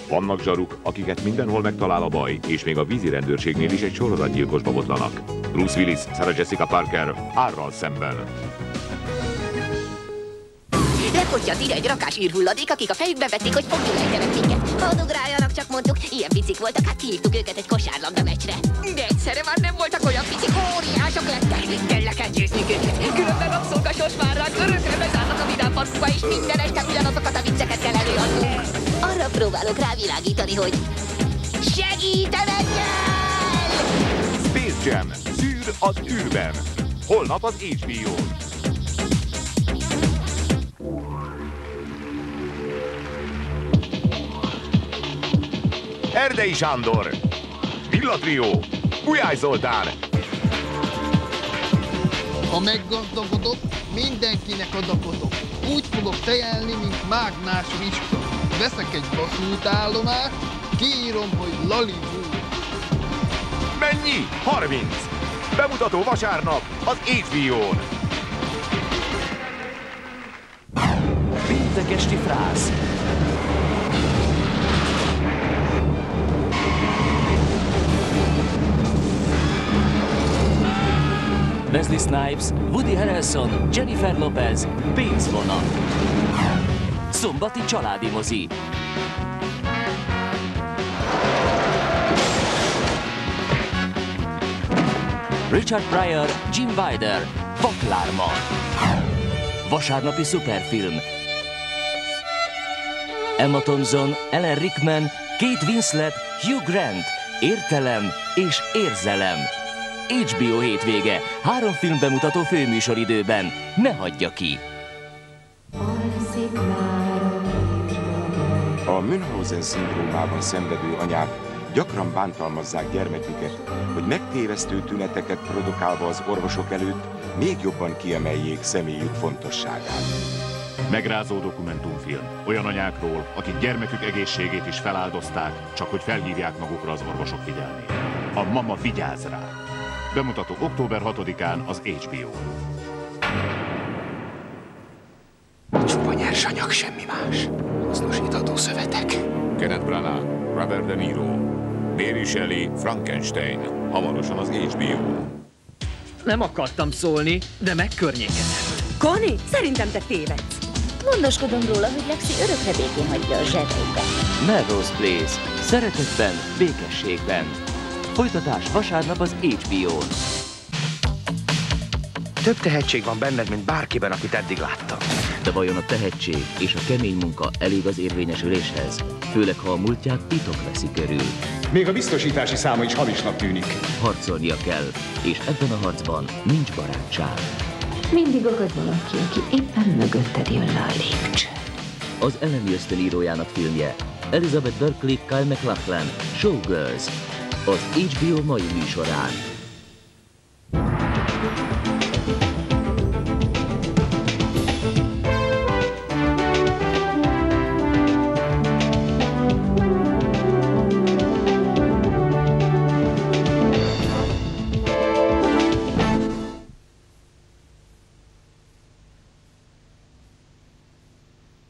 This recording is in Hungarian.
Vannak zsaruk, akiket mindenhol megtalál a baj, és még a vízi rendőrségnél is egy sorozatgyilkosba botlanak. Bruce Willis, Sarah Jessica Parker árral szemben. Lekotyant ide egy rakás űrhulladék, akik a fejükbe vették, hogy fogjuk ejtenek minket. Hadd ugráljanak csak, mondtuk, ilyen picik voltak, hát kihívtuk őket egy kosárlabda meccsre. De egyszerre már nem voltak olyan picik, óriások lettek. Kell le kell győznünk őket. Különben rabszolgaszos már ránk, örökre bezárnak a vidám parkuba, és minden este ugyanazokat a vicceket kell előadnunk. Arra próbálok rávilágítani, hogy segítenek kell! Space Jam, szűr az űrben. Holnap az HBO-n. Erdei Sándor, Villatrió, Gulyás Zoltán. Ha meggazdagodok, mindenkinek adakozok. Úgy fogok tejelni, mint mágnás riska. Veszek egy vasútállomást, kiírom, hogy Lalibú. Mennyi? 30. Bemutató vasárnap az HBO-n. Péntek esti frász. Wesley Snipes, Woody Harrelson, Jennifer Lopez, pénzvonat. Szombati családi mozi. Richard Pryor, Jim Wilder, Vaklárma. Vasárnapi szuperfilm. Emma Thompson, Alan Rickman, Kate Winslet, Hugh Grant, Értelem és érzelem. HBO hétvége, 3 film bemutató főműsoridőben. Ne hagyja ki! A Münchhausen-szindrómában szenvedő anyák gyakran bántalmazzák gyermeküket, hogy megtévesztő tüneteket produkálva az orvosok előtt még jobban kiemeljék személyük fontosságát. Megrázó dokumentumfilm olyan anyákról, akik gyermekük egészségét is feláldozták, csak hogy felhívják magukra az orvosok figyelmét. A Mama vigyáz rá! Bemutató október 6-án az HBO-n. Csupa nyersanyag, semmi más. Hasznosítható szövetek. Kenneth Branagh, Robert De Niro, Mary Shelley, Frankenstein. Hamarosan az HBO-n. Nem akartam szólni, de megkörnyékezett. Connie, szerintem te tévedsz. Gondoskodom róla, hogy Lexi örökre békén hagyja a zsebeibe. Melrose Place. Szeretetben, békességben. Folytatás vasárnap az HBO-n. Több tehetség van benned, mint bárkiben, akit eddig láttam. De vajon a tehetség és a kemény munka elég az érvényesüléshez? Főleg, ha a múltját titok veszi körül. Még a biztosítási száma is hamisnak tűnik. Harcolnia kell, és ebben a harcban nincs barátság. Mindig akad valaki, aki éppen mögötted jön le a lépcsőn. Az Ellen Houston írójának filmje, Elizabeth Berkley, Kyle MacLachlan, Showgirls, az HBO mai műsorán.